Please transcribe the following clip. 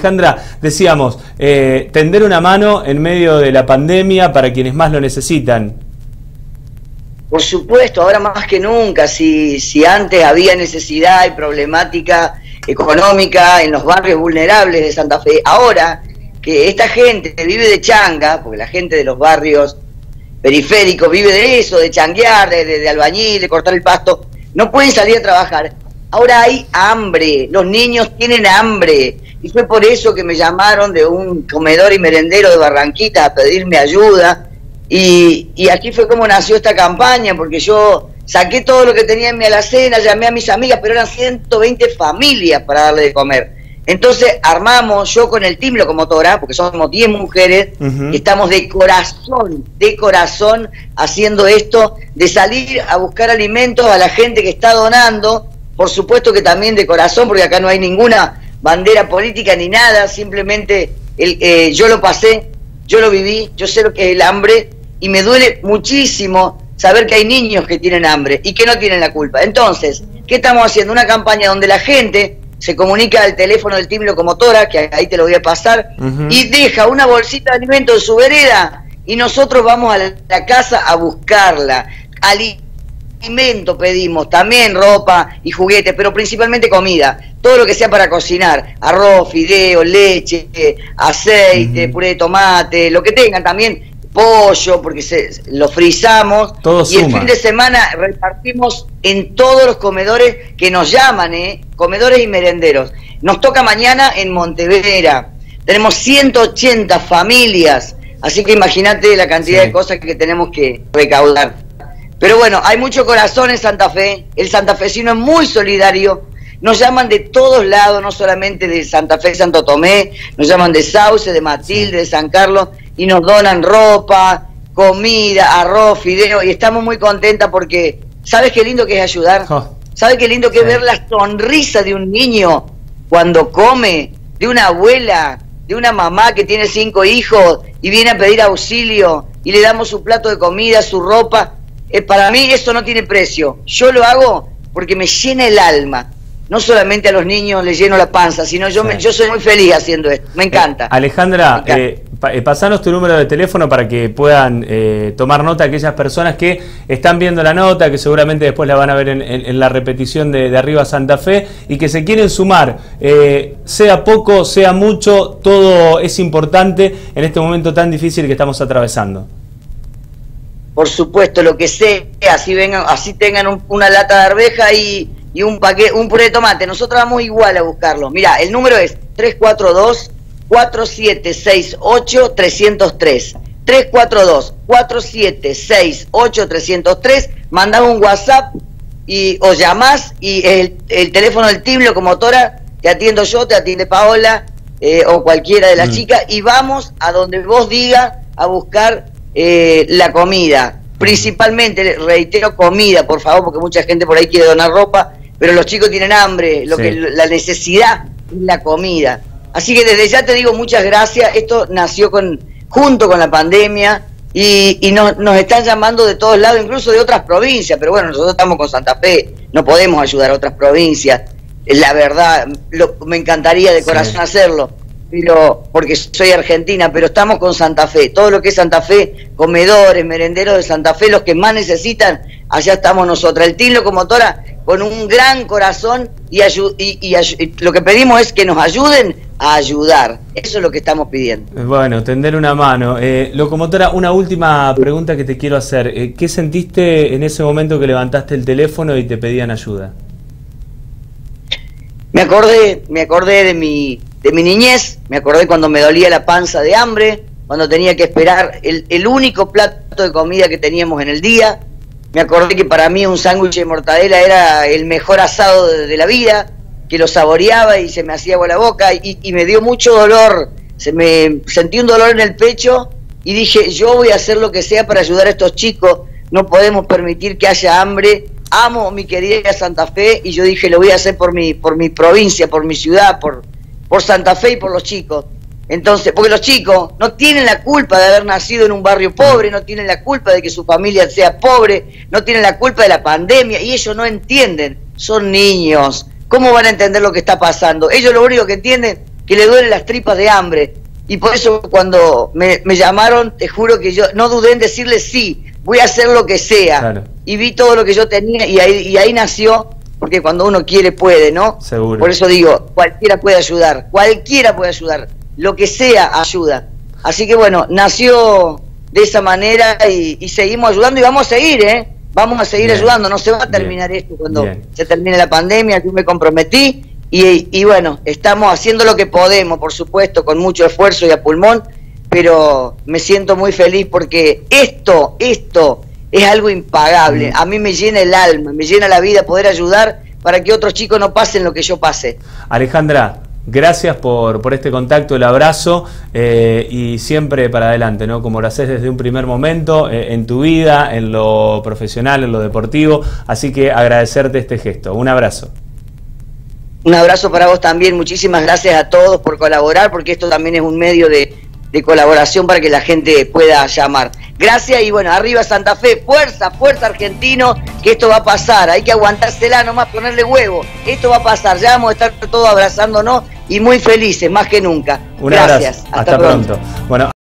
Alejandra, decíamos, tender una mano en medio de la pandemia para quienes más lo necesitan. Por supuesto, ahora más que nunca, si antes había necesidad y problemática económica en los barrios vulnerables de Santa Fe, ahora que esta gente vive de changa, porque la gente de los barrios periféricos vive de eso, de changuear, de albañil, de cortar el pasto, no pueden salir a trabajar. Ahora hay hambre, los niños tienen hambre, y fue por eso que me llamaron de un comedor y merendero de Barranquita a pedirme ayuda, y aquí fue como nació esta campaña, porque yo saqué todo lo que tenía en mi alacena, llamé a mis amigas, pero eran 120 familias para darle de comer. Entonces armamos, yo con el Team Locomotora, porque somos 10 mujeres, y estamos de corazón haciendo esto, de salir a buscar alimentos a la gente que está donando, por supuesto que también de corazón, porque acá no hay ninguna bandera política ni nada, simplemente yo lo pasé, yo lo viví, yo sé lo que es el hambre, y me duele muchísimo saber que hay niños que tienen hambre y que no tienen la culpa. Entonces, ¿qué estamos haciendo? Una campaña donde la gente se comunica al teléfono del Team Locomotora, que ahí te lo voy a pasar, y deja una bolsita de alimento en su vereda, y nosotros vamos a la casa a buscarla. Alimento pedimos, también ropa y juguetes, pero principalmente comida, todo lo que sea para cocinar, arroz, fideo, leche, aceite, puré de tomate, lo que tengan, también pollo, porque lo frizamos, todo y suma. El fin de semana repartimos en todos los comedores que nos llaman, comedores y merenderos. Nos toca mañana en Montevera, tenemos 180 familias, así que imagínate la cantidad de cosas que tenemos que recaudar. Pero bueno, hay mucho corazón en Santa Fe, el santafesino es muy solidario, nos llaman de todos lados, no solamente de Santa Fe, Santo Tomé, nos llaman de Sauce, de Matilde, de San Carlos, y nos donan ropa, comida, arroz, fideo, y estamos muy contentas porque, ¿sabes qué lindo que es ayudar? ¿Sabes qué lindo que es ver la sonrisa de un niño cuando come, de una abuela, de una mamá que tiene 5 hijos y viene a pedir auxilio y le damos su plato de comida, su ropa? Para mí eso no tiene precio. Yo lo hago porque me llena el alma. No solamente a los niños les lleno la panza, sino yo soy muy feliz haciendo esto. Me encanta. Alejandra, pasanos tu número de teléfono para que puedan tomar nota aquellas personas que están viendo la nota, que seguramente después la van a ver en la repetición de Arriba Santa Fe, y que se quieren sumar. Sea poco, sea mucho, todo es importante en este momento tan difícil que estamos atravesando. Por supuesto, lo que sea, así tengan una lata de arveja y un puré de tomate, nosotros vamos igual a buscarlo. Mirá, el número es 342-4768-303. 342-4768-303. Mandás un WhatsApp o llamás, y el teléfono del Team Locomotora, te atiendo yo, te atiende Paola o cualquiera de las chicas, y vamos a donde vos digas a buscar la comida. Principalmente, reitero, comida, por favor, porque mucha gente por ahí quiere donar ropa, pero los chicos tienen hambre, la necesidad es la comida. Así que desde ya te digo muchas gracias. Esto nació junto con la pandemia, y nos están llamando de todos lados, incluso de otras provincias, pero bueno, nosotros estamos con Santa Fe, no podemos ayudar a otras provincias. La verdad, me encantaría de corazón hacerlo, porque soy argentina, pero estamos con Santa Fe, todo lo que es Santa Fe, comedores, merenderos de Santa Fe, los que más necesitan, allá estamos nosotras. El Team Locomotora con un gran corazón, y lo que pedimos es que nos ayuden a ayudar, eso es lo que estamos pidiendo. Bueno, tender una mano. Locomotora, una última pregunta que te quiero hacer. ¿Qué sentiste en ese momento que levantaste el teléfono y te pedían ayuda? Me acordé de mi niñez, me acordé cuando me dolía la panza de hambre, cuando tenía que esperar el único plato de comida que teníamos en el día. Me acordé que para mí un sándwich de mortadela era el mejor asado de la vida, que lo saboreaba y se me hacía agua la boca, y me dio mucho dolor, sentí un dolor en el pecho, y dije, yo voy a hacer lo que sea para ayudar a estos chicos, no podemos permitir que haya hambre. Amo mi querida Santa Fe, y yo dije, lo voy a hacer por mi provincia, por mi ciudad, por Santa Fe y por los chicos. Entonces, porque los chicos no tienen la culpa de haber nacido en un barrio pobre, no tienen la culpa de que su familia sea pobre, no tienen la culpa de la pandemia, y ellos no entienden, son niños, ¿cómo van a entender lo que está pasando? Ellos lo único que entienden que le duelen las tripas de hambre. Y por eso cuando me llamaron, te juro que yo no dudé en decirle sí, voy a hacer lo que sea. Claro. Y vi todo lo que yo tenía y ahí nació, porque cuando uno quiere puede, ¿no? Seguro. Por eso digo, cualquiera puede ayudar, lo que sea ayuda. Así que bueno, nació de esa manera y seguimos ayudando y vamos a seguir, ¿eh? Vamos a seguir ayudando, no se va a terminar esto cuando se termine la pandemia, yo me comprometí. Y bueno, estamos haciendo lo que podemos, por supuesto, con mucho esfuerzo y a pulmón, pero me siento muy feliz porque esto es algo impagable. A mí me llena el alma, me llena la vida poder ayudar para que otros chicos no pasen lo que yo pasé. Alejandra, gracias por este contacto, el abrazo y siempre para adelante, ¿no? Como lo haces desde un primer momento en tu vida, en lo profesional, en lo deportivo. Así que agradecerte este gesto. Un abrazo. Un abrazo para vos también, muchísimas gracias a todos por colaborar, porque esto también es un medio de colaboración para que la gente pueda llamar. Gracias y bueno, arriba Santa Fe, fuerza, fuerza argentino, que esto va a pasar, hay que aguantársela nomás, ponerle huevo, esto va a pasar, ya vamos a estar todos abrazándonos y muy felices, más que nunca. Un Gracias, abrazo, hasta pronto. Bueno.